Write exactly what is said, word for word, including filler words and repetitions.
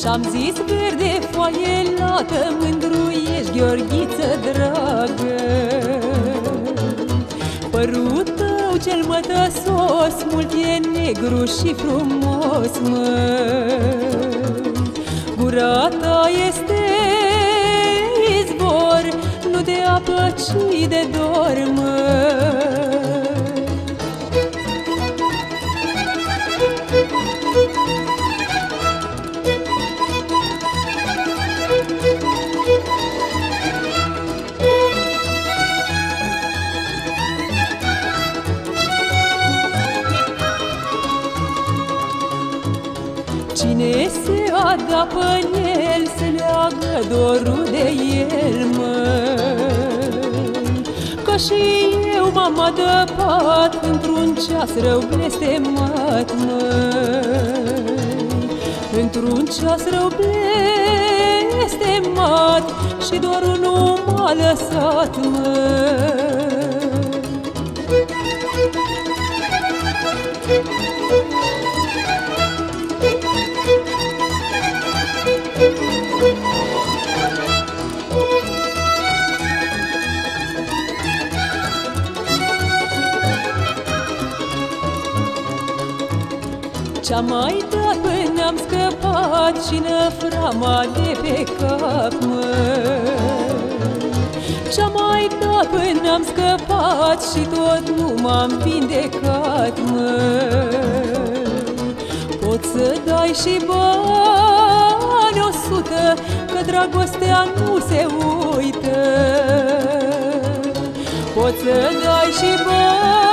Și-am zis verde foaie lată, mândru ești, Gheorghiță dragă. Părul tău cel mătăsos mult e negru și frumos, măi. Gura ta este izvor, nu de apă, ci de dor, măi. Cine se adapă-n el, se leagă dorul de el, măi. Ca și eu m-am adăpat într-un ceas rău blestemat, măi. Într-un ceas rău blestemat și dorul nu m-a lăsat, măi. Ce-am mai dat până am scăpat și năframa de pe cap, măi. Ce-am mai dat până am scăpat și tot nu m-am vindecat, măi. Poți să dai și bani o sută, că dragostea nu se uită. Poți să dai și bani